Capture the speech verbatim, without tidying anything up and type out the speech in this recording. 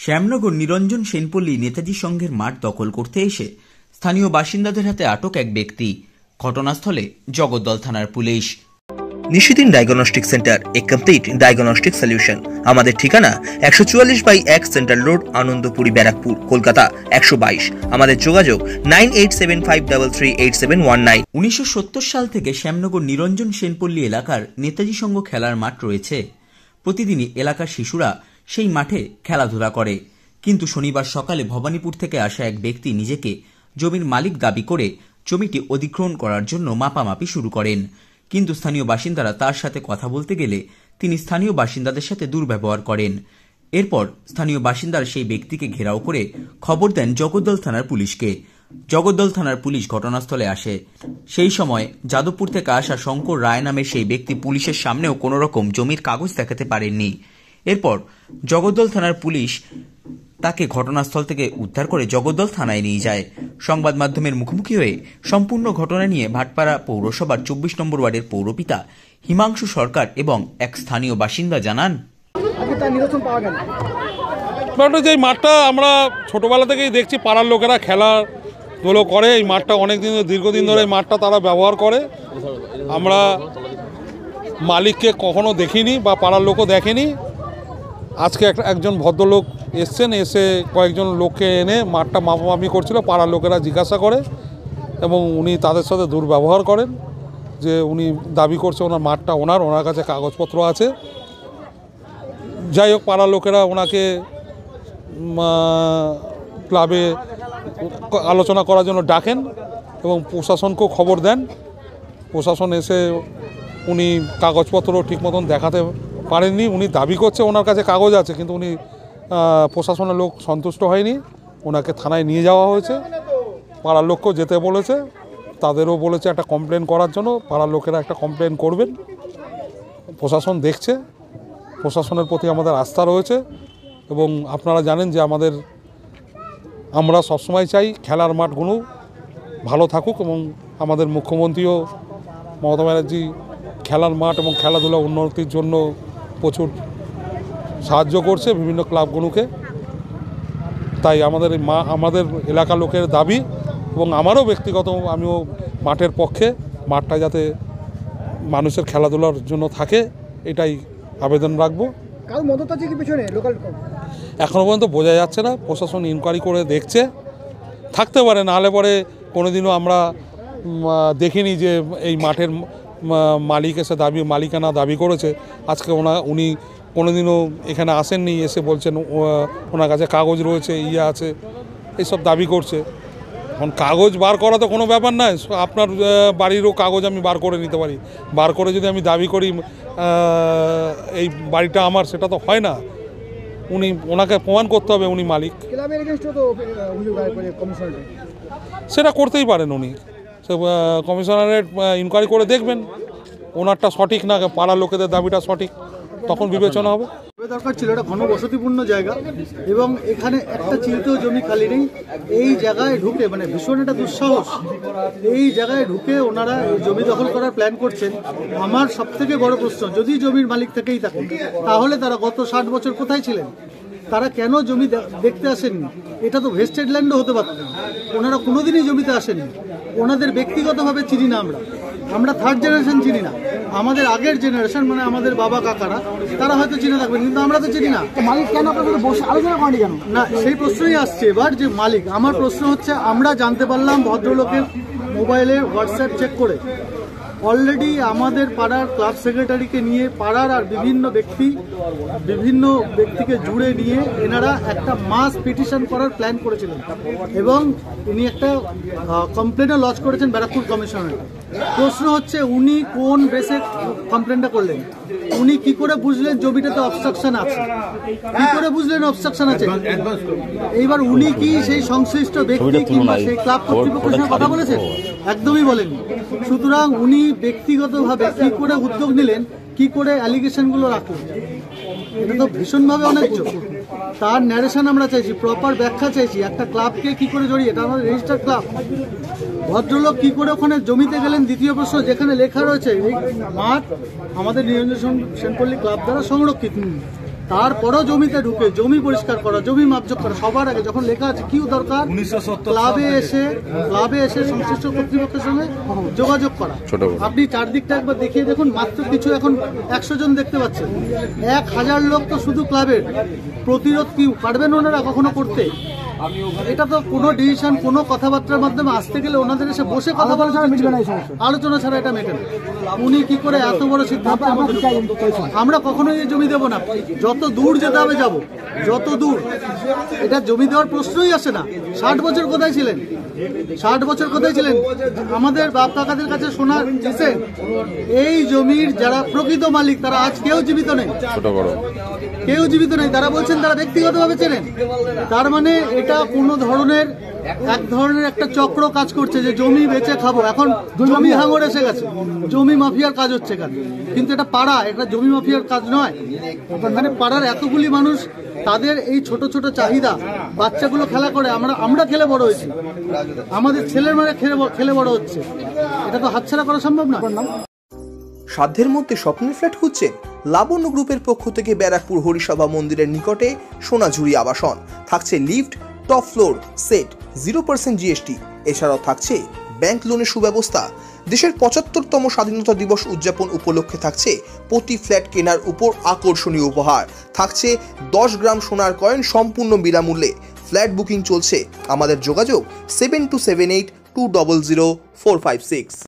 শ্যামনগর নিরঞ্জন সেনপল্লী নেতাজি সংঘের মাঠ দখল করতে এসে স্থানীয় বাসিন্দাদের হাতে আটক এক ব্যক্তি। ঘটনাস্থলে জগদ্দল থানার police. Nishidin diagnostic centre, a complete diagnostic solution. আমাদের ঠিকানা একশো চুয়াল্লিশ বাই এক সেন্ট্রাল রোড, আনন্দপুরি, ব্যারাকপুর, কলকাতা একশো বাইশ। আমাদের যোগাযোগ nine eight seven five three three eight seven one nine. উনিশশো সত্তর সাল থেকে শ্যামনগর নিরঞ্জন সেনপল্লী এলাকার নেতাজি সংঘ খেলার মাঠ রয়েছে। প্রতিদিনই এলাকার শিশুরা সেই মাঠে খেলাধুলা করে। কিন্তু শনিবার সকালে ভবানীপুর থেকে আসা এক ব্যক্তি নিজেকে জমির মালিক দাবি করে জমিটি অধিগ্রহণ করার জন্য মাপামাপি শুরু করেন। কিন্তু স্থানীয় বাসিন্দারা তার সাথে কথা বলতে গেলে তিনি স্থানীয় বাসিন্দাদের সাথে দুর্ব্যবহার করেন। এরপর স্থানীয় বাসিন্দারা সেই ব্যক্তিকে ঘেরাও করে খবর দেন জগদ্দল থানার পুলিশকে। জগদ্দল থানার পুলিশ ঘটনাস্থলে আসে। সেই সময় যাদবপুর থেকে আসা শঙ্কর রায় নামের সেই ব্যক্তি পুলিশের সামনেও কোনো রকম জমির কাগজ দেখাতে পারেননি। এরপর জগদ্দল থানার পুলিশ তাকে ঘটনাস্থল থেকে উদ্ধার করে জগদ্দল থানায় নিয়ে যায়। সংবাদ মাধ্যমের মুখোমুখি হয়ে সম্পূর্ণ ঘটনা নিয়ে ভাটপাড়া পৌরসভার চব্বিশ নম্বর ওয়ার্ডের পৌরপিতা হিমাংশু সরকার এবং এক স্থানীয় বাসিন্দা জানান, যে মাঠটা আমরা ছোটবেলা থেকেই দেখছি, পাড়ার লোকেরা খেলাধুলো করে। এই মাঠটা অনেক দিন দীর্ঘদিন ধরে এই মাঠটা তারা ব্যবহার করে। আমরা মালিককে কখনো দেখিনি বা পাড়ার লোকও দেখেনি। আজকে একজন ভদ্রলোক এসছেন, এসে কয়েকজন লোককে এনে মাঠটা মাপামাপি করছিল। পাড়ার লোকেরা জিজ্ঞাসা করে এবং উনি তাদের সাথে দুর্ব্যবহার করেন। যে উনি দাবি করছে ওনার মাঠটা ওনার, ওনার কাছে কাগজপত্র আছে। যাই হোক, পাড়ার লোকেরা ওনাকে ক্লাবে আলোচনা করার জন্য ডাকেন এবং প্রশাসনকেও খবর দেন। প্রশাসন এসে উনি কাগজপত্র ঠিক মতন দেখাতে পারেননি। উনি দাবি করছে ওনার কাছে কাগজ আছে, কিন্তু উনি প্রশাসনের লোক সন্তুষ্ট হয়নি। ওনাকে থানায় নিয়ে যাওয়া হয়েছে। পাড়ার লোককেও যেতে বলেছে, তাদেরও বলেছে একটা কমপ্লেন করার জন্য। পাড়ার লোকেরা একটা কমপ্লেন করবেন। প্রশাসন দেখছে, প্রশাসনের প্রতি আমাদের আস্থা রয়েছে। এবং আপনারা জানেন যে আমাদের আমরা সবসময় চাই খেলার মাঠগুলো ভালো থাকুক এবং আমাদের মুখ্যমন্ত্রীও মমতা ব্যানার্জি খেলার মাঠ এবং খেলাধুলা উন্নতির জন্য প্রচুর সাহায্য করছে বিভিন্ন ক্লাবগুলোকে। তাই আমাদের মা আমাদের এলাকার লোকের দাবি এবং আমারও ব্যক্তিগত, আমিও মাঠের পক্ষে। মাঠটা যাতে মানুষের খেলাধুলার জন্য থাকে, এটাই আবেদন রাখবো। এখনও পর্যন্ত বোঝা যাচ্ছে না। প্রশাসন ইনকোয়ারি করে দেখছে, থাকতে পারে। নাহলে পরে কোনোদিনও আমরা দেখিনি যে এই মাঠের মালিক এসে দাবি মালিকানা দাবি করেছে। আজকে ওনা উনি কোনোদিনও এখানে আসেননি, এসে বলছেন ওনার কাছে কাগজ রয়েছে, ইয়ে আছে, এইসব দাবি করছে। এখন কাগজ বার করা তো কোনো ব্যাপার নয়। আপনার বাড়িরও কাগজ আমি বার করে নিতে পারি। বার করে যদি আমি দাবি করি এই বাড়িটা আমার, সেটা তো হয় না। উনি ওনাকে প্রমাণ করতে হবে উনি মালিক। সেটা করতেই পারেন উনি। সে কমিশনারেট ইনকোয়ারি করে দেখবেন ওনারটা সঠিক না পাড়ার লোকেদের দাবিটা সঠিক, তখন বিবেচনা হবে। দরকার ছিল, এটা ঘনবসতিপূর্ণ জায়গা এবং এখানে একটা চিলতেও জমি খালি নেই। এই জায়গায় ঢুকে মানে ভীষণ একটা দুঃসাহস। এই জায়গায় ঢুকে ওনারা জমি দখল করার প্ল্যান করছেন। আমার সব থেকে বড় প্রশ্ন, যদি জমির মালিক থেকেই থাকেন তাহলে তারা গত ষাট বছর কোথায় ছিলেন? তারা কেন জমি দেখতে আসেননি? এটা তো ভেস্টেড ল্যান্ডও হতে পারত। ওনারা কোনোদিনই জমিতে আসেননি। ওনাদের ব্যক্তিগতভাবে চিনি না আমরা, আমরা থার্ড জেনারেশন চিনি না। আমাদের আগের জেনারেশন মানে আমাদের বাবা কাকারা, তারা হয়তো চিনে থাকবেন, কিন্তু আমরা তো চিনি না। মালিক কেন আপনাদের বসে আলোচনা করেনি কেন? না, সেই প্রশ্নই আসছে এবার যে মালিক। আমার প্রশ্ন হচ্ছে, আমরা জানতে পারলাম ভদ্রলোকের মোবাইলে হোয়াটসঅ্যাপ চেক করে অলরেডি আমাদের পাড়ার ক্লাব সেক্রেটারিকে নিয়ে পাড়ার আর বিভিন্ন ব্যক্তি বিভিন্ন ব্যক্তিকে জুড়ে নিয়ে এনারা একটা মাস পিটিশন করার প্ল্যান করেছিলেন এবং ইনি একটা কমপ্লেনও লজ করেছেন ব্যারাকপুর কমিশনারেট। প্রশ্ন হচ্ছে, উনি কোন বেসে কমপ্লেনটা করলেন? উনি কি করে বুঝলেন জমিটাতে অবস্ট্রাকশন আছে? কি করে বুঝলেন অবস্ট্রাকশন আছে? এইবার উনি কি সেই সংশ্লিষ্ট ব্যক্তি কিংবা সেই ক্লাব কর্তৃপক্ষের সঙ্গে কথা বলেছেন? একদমই বলেননি। সুতরাং উনি ব্যক্তিগতভাবে কি করে উদ্যোগ নিলেন, কি করে অ্যালিগেশনগুলো রাখলেন? এটা তো ভীষণভাবে অন্যায্য। তার ন্যারেশন আমরা চাইছি, প্রপার ব্যাখ্যা চাইছি। একটা ক্লাবকে কি করে জড়িয়ে, এটা আমাদের রেজিস্টার্ড ক্লাব। ভদ্রলোক কি করে ওখানে জমিতে গেলেন? দ্বিতীয় প্রশ্ন, যেখানে লেখা রয়েছে এই মাঠ আমাদের নিরঞ্জন সেনপল্লী ক্লাব দ্বারা সংরক্ষিত, তারপরও জমিতে ঢুকে জমি পরিষ্কার করা, জমি মাপজোক করা, সবার আগে যখন লেখা আছে কি দরকার, ক্লাবে এসে ক্লাবে এসে সংশ্লিষ্ট কর্তৃপক্ষের সঙ্গে যোগাযোগ করা। আপনি চারদিকটা একবার দেখিয়ে দেখুন, মাত্র কিছু এখন একশো জন দেখতে পাচ্ছেন, এক হাজার লোক তো শুধু ক্লাবের। প্রতিরোধ কি পারবেন ওনারা কখনো করতে? এটা তো কোনো ডিসিশন, কোনো কথাবার্তার মাধ্যমে আসতে গেলে ওনাদের এসে বসে কথা বলা ছাড়া মিটবে না, আলোচনা ছাড়া এটা মেটে না। উনি কি করে এত বড় সিদ্ধান্ত? আমরা কখনোই এই জমি দেবো না, যত দূর যেতে হবে যাব, যত দূর। এটা জমি দেওয়ার প্রশ্নই আসে না। ষাট বছর কোথায় ছিলেন? ষাট বছর কোথায় ছিলেন? আমাদের বাপ কাকাদের কাছে শোনা গেছেন এই জমির যারা প্রকৃত মালিক তারা আজ কেউ জীবিত নেই, কেউ জীবিত নেই। তারা বলছেন তারা ব্যক্তিগতভাবে চেনেন। তার মানে এটা কোনো ধরনের এক ধরনের একটা চক্র কাজ করছে যে জমি বেচে খাবো। এখন জমি হাঙর এসে গেছে, জমি মাফিয়ার কাজ হচ্ছে এখানে। কিন্তু এটা পাড়া, এটা জমি মাফিয়ার কাজ নয়। এখানে পাড়ার এতগুলি মানুষ, তাদের এই ছোট ছোট চাহিদা, বাচ্চাগুলো খেলা করে, আমরা আমরা খেলে বড় হয়েছি, আমাদের ছেলের মেয়েরা খেলে খেলে বড় হচ্ছে। এটা তো হাতছাড়া করা সম্ভব না। সাধ্যের মধ্যে স্বপ্নের ফ্ল্যাট খুঁজছেন? লাবণ্য গ্রুপের পক্ষ থেকে ব্যারাকপুর হরিসভা মন্দিরের নিকটে সোনাঝুরি আবাসন। থাকছে lift, top floor, set, zero percent GST. এছাড়াও থাকছে ব্যাংক লোনের সুব্যবস্থা। দেশের পঁচাত্তরতম স্বাধীনতা দিবস উদযাপন উপলক্ষে থাকছে প্রতি ফ্ল্যাট কেনার উপর আকর্ষণীয় উপহার। থাকছে দশ গ্রাম সোনার কয়েন সম্পূর্ণ বিনামূল্যে। ফ্ল্যাট বুকিং চলছে। আমাদের যোগাযোগ seven two seven eight two double zero four five six.